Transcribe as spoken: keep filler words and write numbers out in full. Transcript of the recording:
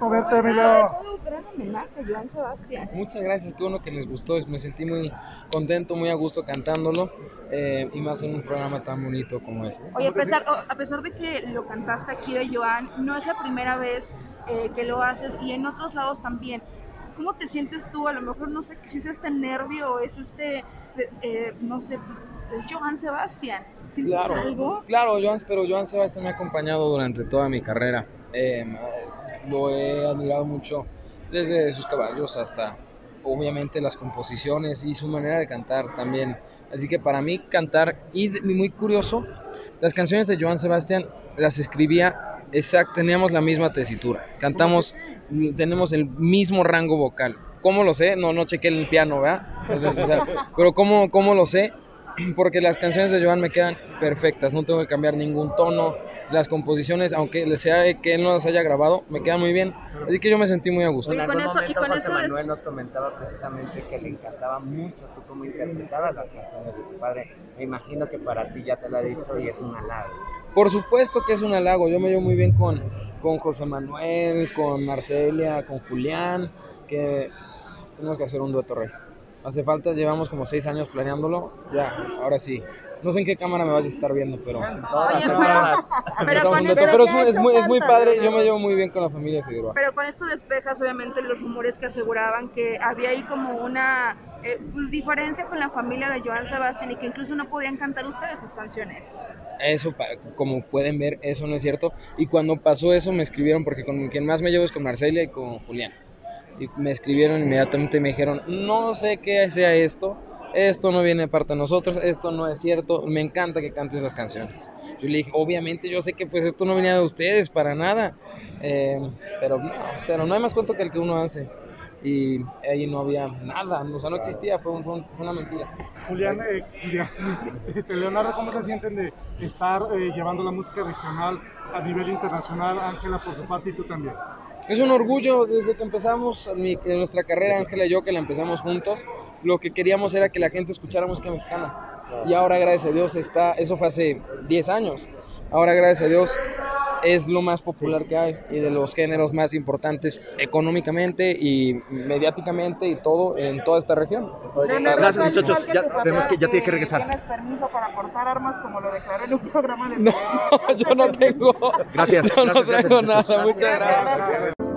gusto verte, Emilio. Gran homenaje a Joan Sebastián. Muchas gracias, qué bueno que les gustó, me sentí muy contento, muy a gusto cantándolo, eh, y más en un programa tan bonito como este. Oye, a pesar, a pesar de que lo cantaste aquí de Joan, no es la primera vez eh, que lo haces y en otros lados también. ¿Cómo te sientes tú? A lo mejor no sé si es este nervio o es este, eh, no sé, es Joan Sebastián. ¿Sientes claro, algo? Claro, Joan, pero Joan Sebastián me ha acompañado durante toda mi carrera. Eh, lo he admirado mucho desde sus caballos hasta, obviamente, las composiciones y su manera de cantar también. Así que para mí cantar, y muy curioso, las canciones de Joan Sebastián las escribía exacto, teníamos la misma tesitura, cantamos, tenemos el mismo rango vocal. ¿Cómo lo sé? No, no chequé el piano, ¿verdad? O sea, pero ¿cómo, cómo lo sé? Porque las canciones de Joan me quedan perfectas, no tengo que cambiar ningún tono, las composiciones, aunque sea que él no las haya grabado, me quedan muy bien, así que yo me sentí muy a gusto. En algún esto, momento y con José esto Manuel es... nos comentaba precisamente que le encantaba mucho tú cómo interpretabas las canciones de su padre. Me imagino que para ti ya te lo ha dicho y es un halago. Por supuesto que es un halago, yo me llevo muy bien con, con José Manuel, con Marcelia, con Julián, que tenemos que hacer un dueto, rey. Hace falta, llevamos como seis años planeándolo, ya, ahora sí. No sé en qué cámara me vas a estar viendo, pero... Oye, pero, pero, con esto, pero es, muy, es, muy, es muy padre, yo me llevo muy bien con la familia Figueroa. Pero con esto despejas obviamente los rumores que aseguraban que había ahí como una eh, pues, diferencia con la familia de Joan Sebastián y que incluso no podían cantar ustedes sus canciones. Eso, como pueden ver, eso no es cierto. Y cuando pasó eso me escribieron, porque con quien más me llevo es con Marcelia y con Julián. Y me escribieron inmediatamente y me dijeron, no sé qué sea esto, esto no viene de parte de nosotros, esto no es cierto, me encanta que cantes las canciones. Yo le dije, obviamente yo sé que pues esto no venía de ustedes para nada, eh, pero no, pero no hay más cuento que el que uno hace. Y ahí no había nada, o sea, no existía, fue, un, fue una mentira. Julián, eh, Julián este, Leonardo, ¿cómo se sienten de estar eh, llevando la música regional a nivel internacional? Ángela por su parte y tú también. Es un orgullo, desde que empezamos mi, en nuestra carrera, Ángela y yo, que la empezamos juntos, lo que queríamos era que la gente escuchara música mexicana. Y ahora, gracias a Dios, está, eso fue hace diez años, ahora, gracias a Dios, es lo más popular que hay y de los géneros más importantes económicamente y mediáticamente y todo en toda esta región. Oye, gracias, muchachos, ya tenemos que, ya tiene que regresar. ¿Tienes permiso para portar armas como lo declaró en un programa de No, yo no tengo. Gracias. Yo gracias, no tengo gracias, nada, muchas gracias.